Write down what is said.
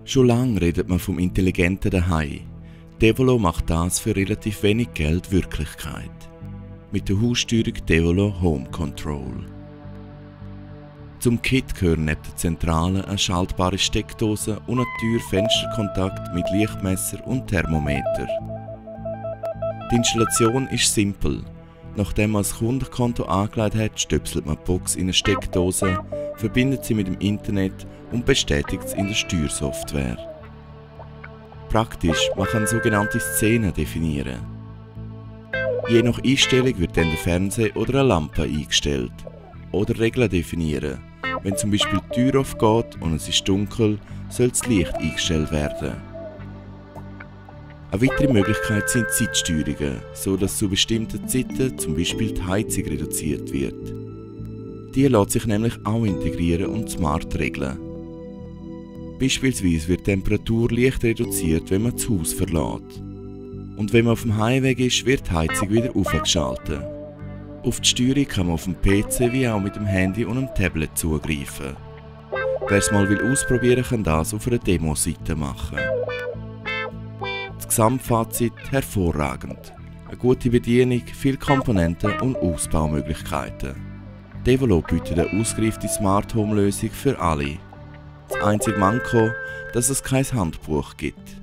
Schon lange redet man vom intelligenten Zuhause. Devolo macht das für relativ wenig Geld Wirklichkeit. Mit der Haussteuerung Devolo Home Control. Zum Kit gehören neben der Zentrale eine schaltbare Steckdose und ein Tür-Fensterkontakt mit Lichtmesser und Thermometer. Die Installation ist simpel. Nachdem man das Kundenkonto angelegt hat, stöpselt man die Box in eine Steckdose, verbindet sie mit dem Internet und bestätigt es in der Steuersoftware. Praktisch, man kann sogenannte Szenen definieren. Je nach Einstellung wird dann der Fernseher oder eine Lampe eingestellt. Oder Regeln definieren. Wenn zum Beispiel die Tür aufgeht und es ist dunkel, soll das Licht eingestellt werden. Eine weitere Möglichkeit sind Zeitsteuerungen, so dass zu bestimmten Zeiten zum Beispiel die Heizung reduziert wird. Die lässt sich nämlich auch integrieren und smart regeln. Beispielsweise wird die Temperatur leicht reduziert, wenn man das Haus verlässt. Und wenn man auf dem Heimweg ist, wird die Heizung wieder aufgeschaltet. Auf die Steuerung kann man auf dem PC wie auch mit dem Handy und dem Tablet zugreifen. Wer es mal ausprobieren will, kann das auf einer Demo-Seite machen. Das Gesamtfazit hervorragend. Eine gute Bedienung, viele Komponenten und Ausbaumöglichkeiten. Devolo bietet eine ausgereifte Smart Home Lösung für alle. Das einzige Manko, dass es kein Handbuch gibt.